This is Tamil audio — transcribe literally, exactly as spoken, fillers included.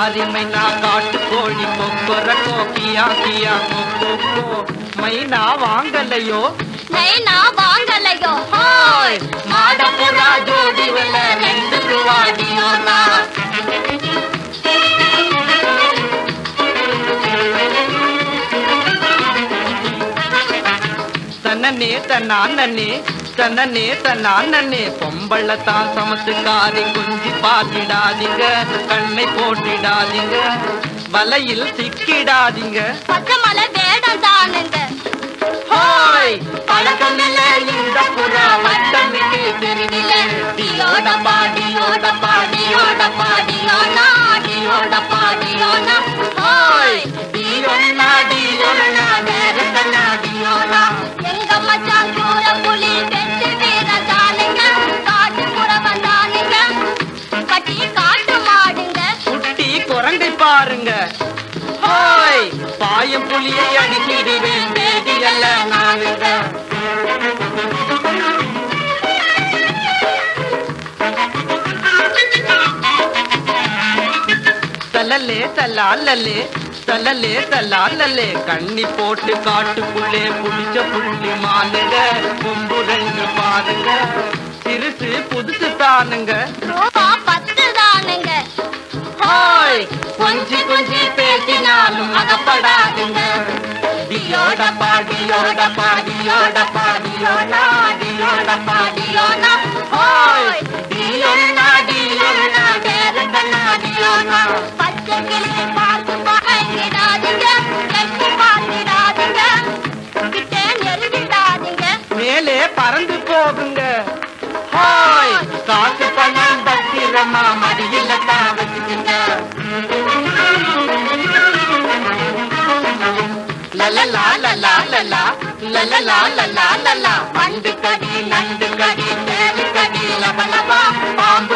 சிங்காரி மைனா காட்டு கோழி கொக்கர கோக்கியா கியா கொக்கோ மைனா வாங்கலையோ நைனா வாங்கலையோ ஹோய் மாடப்புறா ஜோடி வெல்ல ரெண்டு ரூபாடியோனா தன்னே தன்னானே தன்னே தன்னானே பொம்பளத்தான் சமத்துக்காரி குஞ்சி பாத்திடாதீங்க கண்ணை போட்டிடாதீங்க வலையில் சிக்கிடாதீங்க பச்சை மலை வேடம் தானுங்க ஹோய் பழக்கமில்ல இந்த புறா வட்டமிட்டு தெரியல டியோட பாடியோட பாடியோட பாடியோனா டியோட பாடியோனா ஹோய் டியோனா டியோனா வேறக்கனா டியோனா எங்க மச்சான் கூட புலி வெட்டு வீர தானுங்க காட்டு புறவன் தானுங்க கட்டி காட்டு மாடுங்க குட்டி குரங்கை பாருங்க ஹோய் பாயம் புலியை அடிக்கிடுவேன் வேதியல்ல நானுங்க தலலே தலாலலே தலலே தலாலலே கண்ணி போட்டு காட்டுக்குள்ளே புடிச்ச புள்ளி மானுங்க கொம்பு ரெண்டு பாருங்க சிறுசு புதுசு தானுங்க ரூபா பத்து தானுங்க ஹோய் கொஞ்சி கொஞ்சி பேசினாலும் அகப்படாதுங்க டியோட பாடியோட பாடியோட பாடியோனா டியோட பாடியோனா ஹோய் டியோனா டியோனா வேறக்கனா டியோனா பச்சை கிளி பார்த்து பழகிடாதீங்க கட்டி பார்த்திடாதீங்க கிட்டே நெருங்கிடாதீங்க மேலே பறந்து போகுங்க ஹோய் காசு பணம் பத்திரமா மடியில தான் வச்சுக்குங்க லலலா லலா லலா லலலா லலா லலா மண்டு கடி நண்டு கடி தேலு கடி லபலபா பாம்பு